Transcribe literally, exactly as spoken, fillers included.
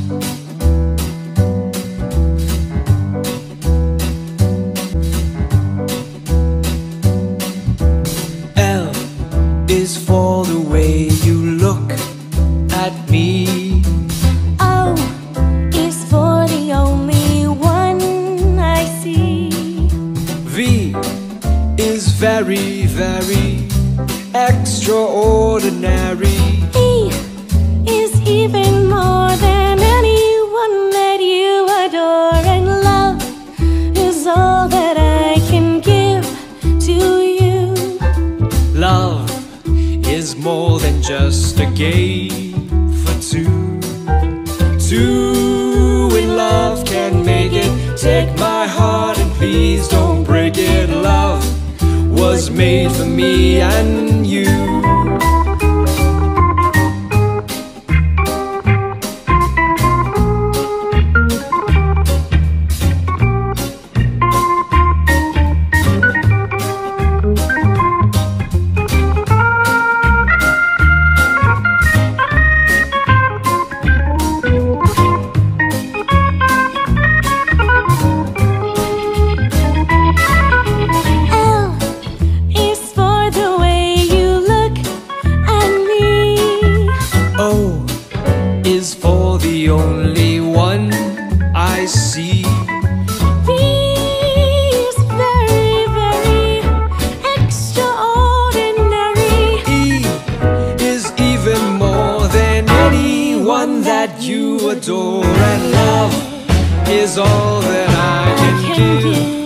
L is for the way you look at me. O is for the only one I see. V is very, very extraordinary. E is even more than anyone that you adore. And love is all that I can give to you. Love is more than just a game for two. Two in love can make it. Take my heart and please don't break it. Love was made for me and you. Adore, and love is all that I can give.